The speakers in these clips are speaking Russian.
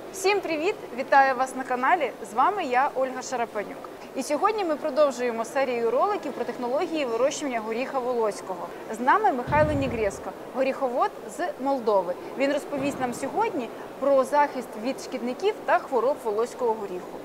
Всім привіт! Вітаю вас на каналі. З вами я, Ольга Шарапанюк. І сьогодні ми продовжуємо серію роликів про технології вирощування горіха волоського. З нами Михайло Нігрєско, горіховод з Молдови. Він розповість нам сьогодні про захист від шкідників та хвороб волоського горіху.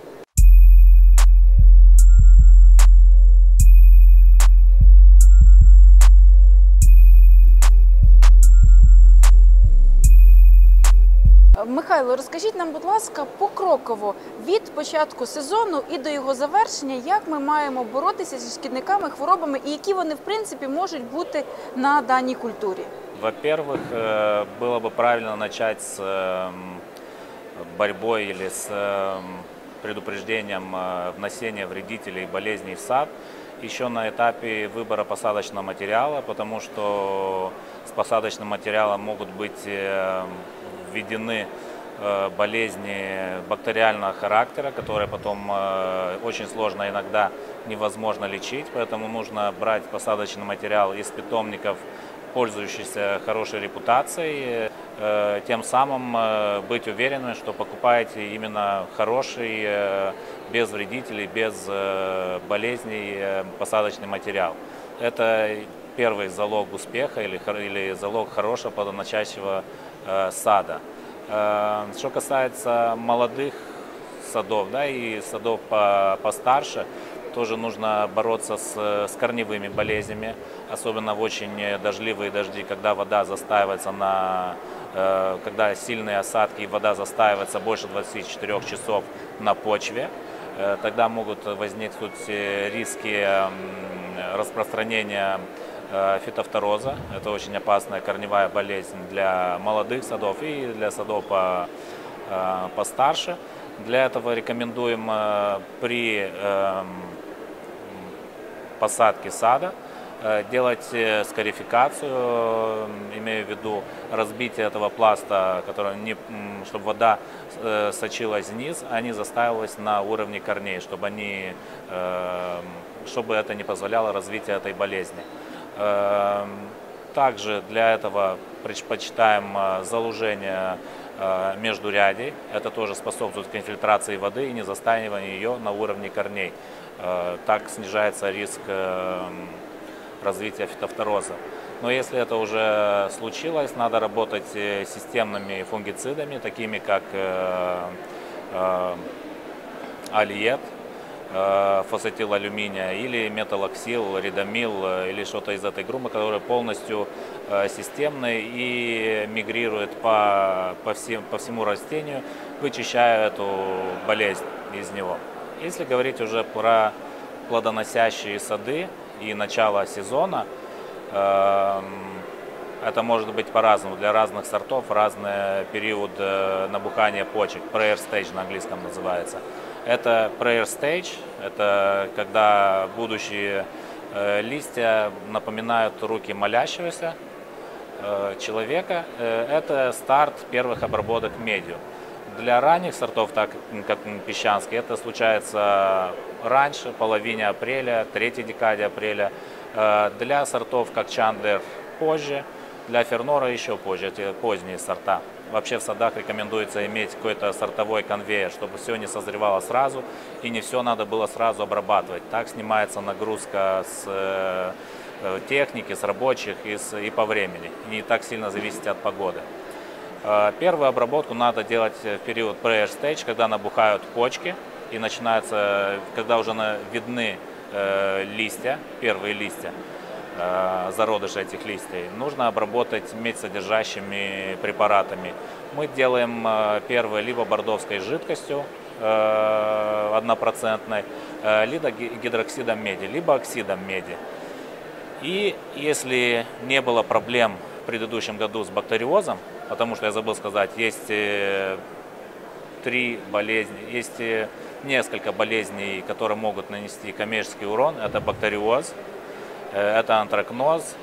Михайло, розкажіть нам, будь ласка, покроково від початку сезону і до його завершення, як ми маємо боротися зі шкідниками, хворобами і які вони, в принципі, можуть бути на даній культурі? Во-первых, было бы правильно начать с борьбой или с предупреждением внесения вредителей и болезней в сад еще на этапе выбора посадочного материала, потому что с посадочным материалом могут быть введены болезни бактериального характера, которые потом очень сложно, иногда невозможно лечить, поэтому нужно брать посадочный материал из питомников, пользующихся хорошей репутацией, тем самым быть уверенным, что покупаете именно хороший, без вредителей, без болезней посадочный материал. Это первый залог успеха или залог хорошего плодоносящего сада. Что касается молодых садов, да, и садов постарше, тоже нужно бороться с корневыми болезнями, особенно в очень дождливые дожди, когда вода застаивается когда сильные осадки и вода застаивается больше 24 часов на почве. Тогда могут возникнуть риски распространения фитофтороза. Это очень опасная корневая болезнь для молодых садов и для садов постарше. Для этого рекомендуем при посадке сада делать скарификацию, имею в виду разбитие этого пласта, чтобы вода сочилась вниз, а не застаивалась на уровне корней, чтобы это не позволяло развитию этой болезни. Также для этого предпочитаем залужение междурядий. Это тоже способствует к инфильтрации воды и не застаиванию ее на уровне корней. Так снижается риск развития фитофтороза. Но если это уже случилось, надо работать системными фунгицидами, такими как алиет, фосфатил алюминия или металлоксил, ридомил или что-то из этой группы, которые полностью системные и мигрируют по всему растению, вычищая эту болезнь из него. Если говорить уже про плодоносящие сады и начало сезона, это может быть по-разному, для разных сортов разный период набухания почек, prayer stage на английском называется. Это prayer stage, это когда будущие листья напоминают руки молящегося человека. Это старт первых обработок медью. Для ранних сортов, так как песчанский, это случается раньше, половине апреля, третьей декаде апреля. Для сортов, как Чандер, позже. Для Фернора еще позже, эти поздние сорта. Вообще в садах рекомендуется иметь какой-то сортовой конвейер, чтобы все не созревало сразу и не все надо было сразу обрабатывать. Так снимается нагрузка с техники, с рабочих и по времени. И не так сильно зависит от погоды. Первую обработку надо делать в период prayer stage, когда набухают почки и начинается, когда уже видны листья, первые листья, зародыши этих листьев, нужно обработать медь-содержащими препаратами. Мы делаем первое либо бордовской жидкостью 1%, либо гидроксидом меди, либо оксидом меди. И если не было проблем в предыдущем году с бактериозом, потому что я забыл сказать, есть несколько болезней, которые могут нанести коммерческий урон. Это бактериоз, это антракноз,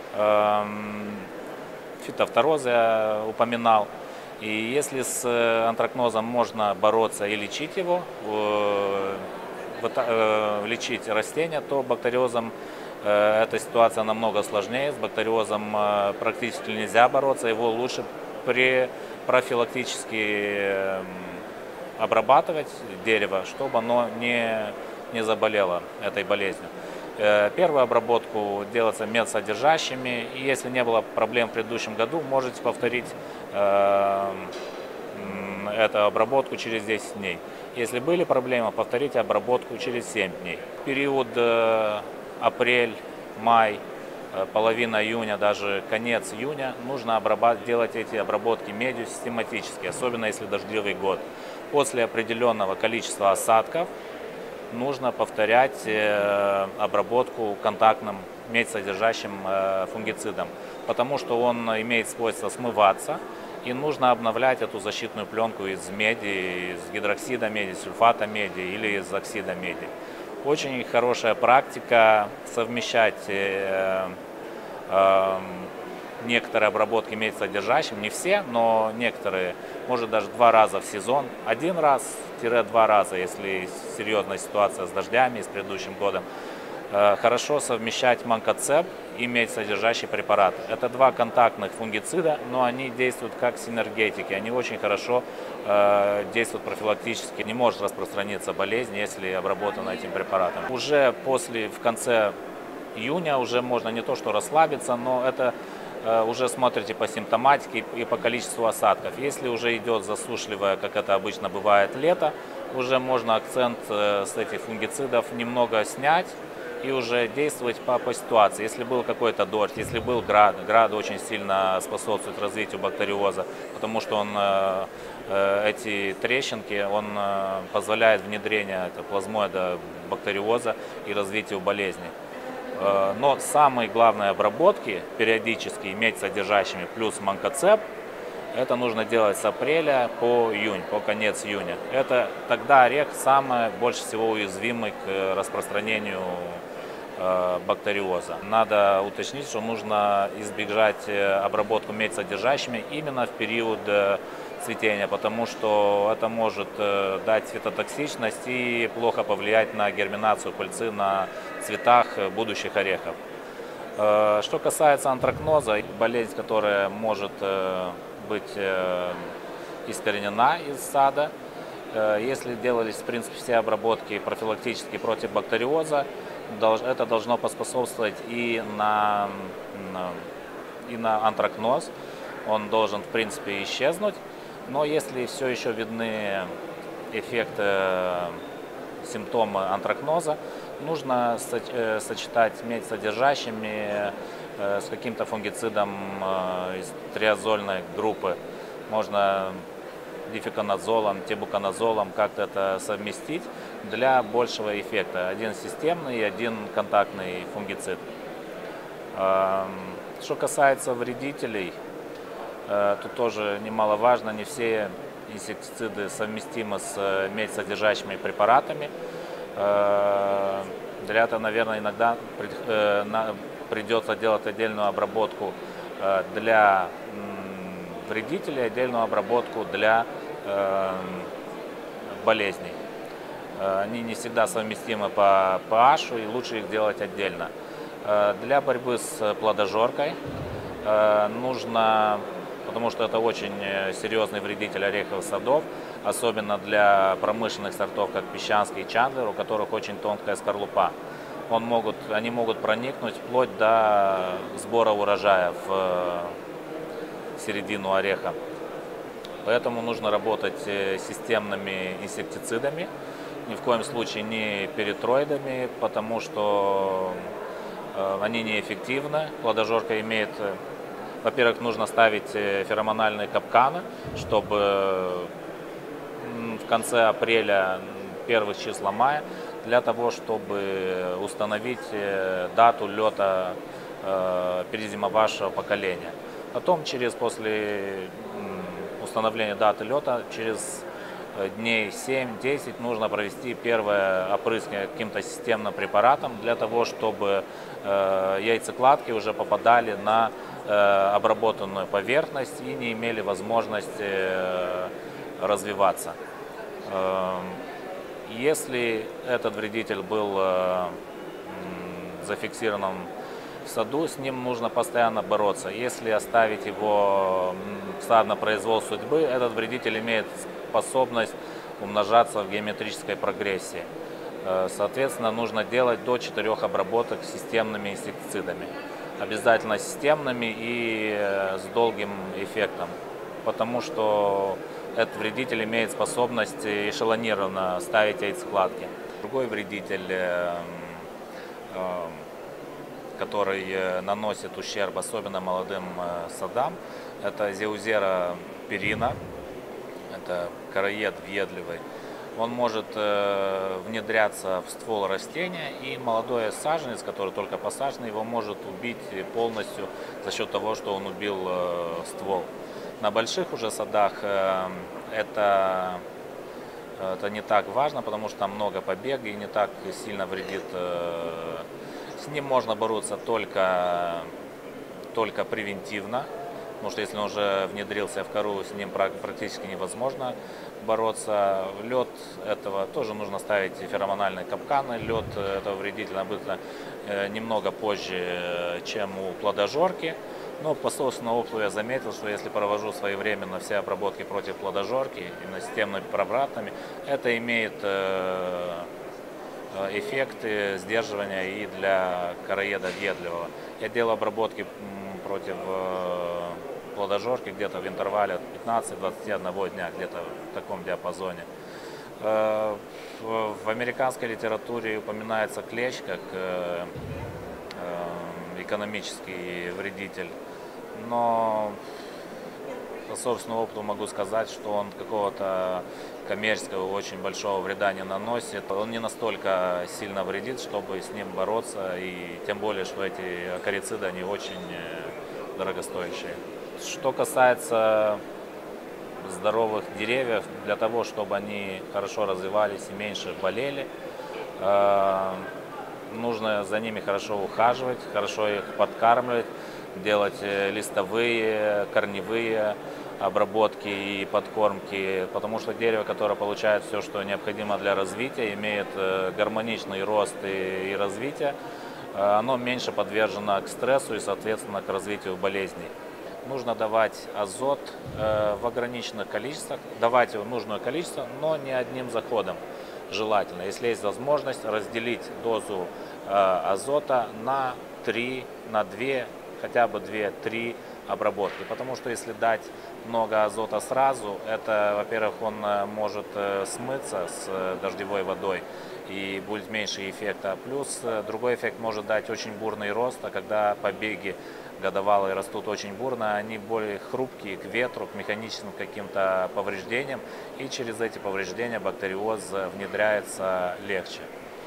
фитофтороз я упоминал. И если с антракнозом можно бороться и лечить его, лечить растения, то бактериозом эта ситуация намного сложнее. С бактериозом практически нельзя бороться, его лучше профилактически обрабатывать дерево, чтобы оно не заболело этой болезнью. Первую обработку делается медсодержащими, и если не было проблем в предыдущем году, можете повторить эту обработку через 10 дней. Если были проблемы, повторите обработку через 7 дней. В период апрель, май, половина июня, даже конец июня, нужно делать эти обработки медью систематически, особенно если дождливый год. После определенного количества осадков нужно повторять обработку контактным медь-содержащим фунгицидом, потому что он имеет свойство смываться, и нужно обновлять эту защитную пленку из меди, из гидроксида меди, сульфата меди или из оксида меди. Очень хорошая практика совмещать некоторые обработки медь-содержащим, не все, но некоторые, может даже 2 раза в сезон, 1 раз-2 раза, если серьезная ситуация с дождями, с предыдущим годом. Хорошо совмещать манкоцеб и медь-содержащие препараты. Это 2 контактных фунгицида, но они действуют как синергетики, они очень хорошо действуют профилактически. Не может распространиться болезнь, если обработана этим препаратом. Уже в конце июня уже можно не то что расслабиться, но это уже смотрите по симптоматике и по количеству осадков. Если уже идет засушливое, как это обычно бывает, лето, уже можно акцент с этих фунгицидов немного снять и уже действовать по ситуации. Если был какой-то дождь, если был град очень сильно способствует развитию бактериоза, потому что эти трещинки, он позволяет внедрение плазмоида бактериоза и развитию болезни. Но самые главные обработки, периодически медь-содержащими плюс манкоцеб, это нужно делать с апреля по июнь, по конец июня. Это тогда орех больше всего уязвимый к распространению бактериоза. Надо уточнить, что нужно избежать обработку медь-содержащими именно в период цветения, потому что это может дать цветотоксичность и плохо повлиять на герминацию пыльцы на цветах будущих орехов. Что касается антракноза, болезнь, которая может быть искоренена из сада, если делались в принципе все обработки профилактические против бактериоза, это должно поспособствовать и на антракноз. Он должен в принципе исчезнуть. Но если все еще видны симптомы антракноза, нужно сочетать медь-содержащими с каким-то фунгицидом из триазольной группы. Можно дифеконазолом, тебуконазолом как-то это совместить для большего эффекта. Один системный и один контактный фунгицид. Что касается вредителей, тут тоже немаловажно, не все инсектициды совместимы с медь-содержащими препаратами. Для этого, наверное, иногда придется делать отдельную обработку для вредителей, отдельную обработку для болезней. Они не всегда совместимы по pH, и лучше их делать отдельно. Для борьбы с плодожоркой нужно, потому что это очень серьезный вредитель ореховых садов, особенно для промышленных сортов, как песчанский и чандлер, у которых очень тонкая скорлупа. Они могут проникнуть вплоть до сбора урожая в середину ореха. Поэтому нужно работать системными инсектицидами, ни в коем случае не перитроидами, потому что они неэффективны. Плодожорка имеет, во-первых, нужно ставить феромональные капканы, чтобы в конце апреля, первых числа мая, для того, чтобы установить дату лета перезимовавшего поколения. Потом, после установления даты лета, через дней 7-10 нужно провести первое опрыскивание каким-то системным препаратом для того, чтобы яйцекладки уже попадали на обработанную поверхность и не имели возможности развиваться. Если этот вредитель был зафиксирован в саду, с ним нужно постоянно бороться. Если оставить его в сад на произвол судьбы, этот вредитель имеет способность умножаться в геометрической прогрессии. Соответственно, нужно делать до 4 обработок системными инсектицидами. Обязательно системными и с долгим эффектом, потому что этот вредитель имеет способность эшелонированно ставить яйцекладки. Другой вредитель, который наносит ущерб особенно молодым садам, это Зеузера перина, это короед въедливый. Он может внедряться в ствол растения, и молодой саженец, который только посажен, его может убить полностью за счет того, что он убил ствол. На больших уже садах это не так важно, потому что там много побега и не так сильно вредит. С ним можно бороться только превентивно, потому что если он уже внедрился в кору, с ним практически невозможно бороться. Лед этого тоже нужно ставить феромональные капканы. Лед этого вредителя обычно немного позже, чем у плодожорки. Но по собственному опыту я заметил, что если провожу своевременно все обработки против плодожорки, именно системными препаратами, это имеет эффекты сдерживания и для короеда въедливого. Я делал обработки против плодожорки где-то в интервале от 15-21 дня, где-то в таком диапазоне. В американской литературе упоминается клещ как экономический вредитель, но по собственному опыту могу сказать, что он какого-то коммерческого очень большого вреда не наносит. Он не настолько сильно вредит, чтобы с ним бороться, и тем более, что эти акарициды, они очень дорогостоящие. Что касается здоровых деревьев, для того, чтобы они хорошо развивались и меньше болели, нужно за ними хорошо ухаживать, хорошо их подкармливать, делать листовые, корневые обработки и подкормки, потому что дерево, которое получает все, что необходимо для развития, имеет гармоничный рост и развитие, оно меньше подвержено к стрессу и, соответственно, к развитию болезней. Нужно давать азот в ограниченных количествах, давать его нужное количество, но не одним заходом. Желательно, если есть возможность, разделить дозу азота на 2, хотя бы 2-3 обработки. Потому что если дать много азота сразу, это, во-первых, он может смыться с дождевой водой и будет меньше эффекта. Плюс другой эффект может дать очень бурный рост, а когда побеги годовалые растут очень бурно, они более хрупкие к ветру, к механическим каким-то повреждениям, и через эти повреждения бактериоз внедряется легче.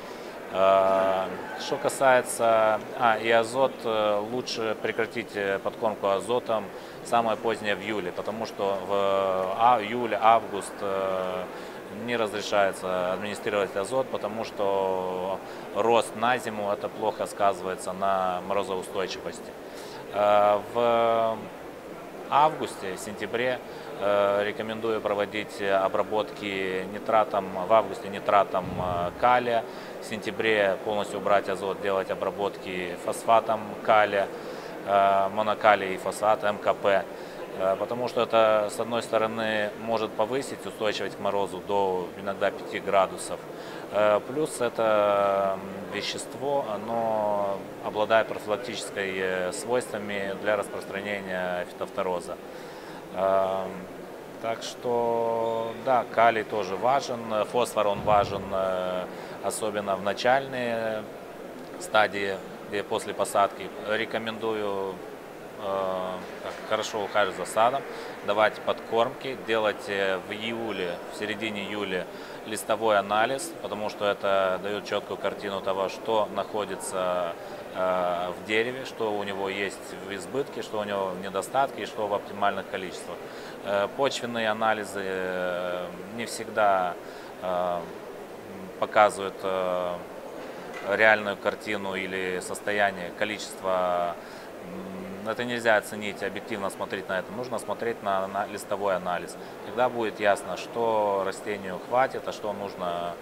Что касается и азот, лучше прекратить подкормку азотом самое позднее в июле, потому что в июле-август не разрешается администрировать азот, потому что рост на зиму это плохо сказывается на морозоустойчивости. В августе, сентябре рекомендую проводить обработки нитратом, в августе нитратом калия, в сентябре полностью убрать азот, делать обработки фосфатом калия, монокалий и фосфат, МКП. Потому что это, с одной стороны, может повысить устойчивость к морозу до иногда 5 градусов. Плюс это вещество, оно обладает профилактическими свойствами для распространения фитофтороза. Так что, да, калий тоже важен, фосфор он важен, особенно в начальные стадии, после посадки. Рекомендую хорошо ухаживать за садом, давать подкормки, делать в июле, в середине июля листовой анализ, потому что это дает четкую картину того, что находится в дереве, что у него есть в избытке, что у него в недостатке и что в оптимальных количествах. Почвенные анализы не всегда показывают реальную картину или состояние, количество. Это нельзя оценить, объективно смотреть на это. Нужно смотреть на листовой анализ. Тогда будет ясно, что растению хватит, а что нужно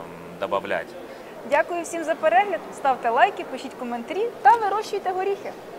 добавлять. Дякую всім за перегляд. Ставте лайки, пишіть коментарі та вирощуйте горіхи.